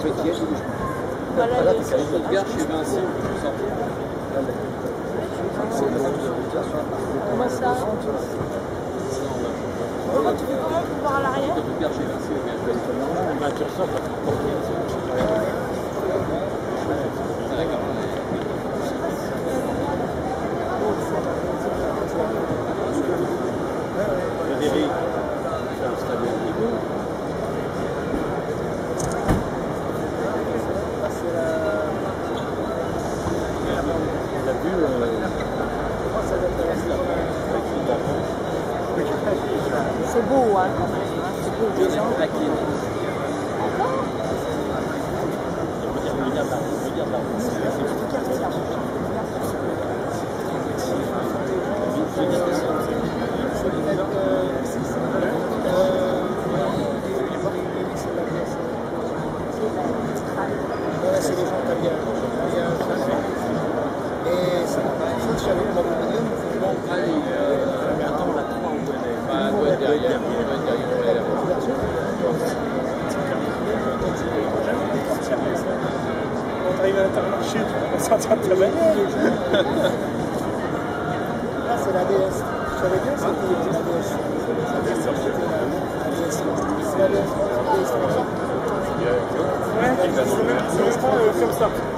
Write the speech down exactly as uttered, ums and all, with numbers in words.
Voilà, le Gare chez Vinci, je suis sorti. Comment ça? Comment tu fais comment pour voir à l'arrière? Gare chez Vinci, bah, tu ressors, Frédéric, c'est installé au niveau. On a vu C'est beau, hein, quand même. C'est beau, des gens. C'est les gens italiens. Et ça va pas. Je suis avec mon podium. Bon, allez, mais attends, on a trois en bonnet. Bah, elle doit être derrière. Elle doit être derrière. Quand t'arrives à l'Intermarché, tu vas sortir de ta bagnole. Là, c'est la D S. Je savais bien que c'était la D S. C'est la D S. Ouais, c'est comme ça.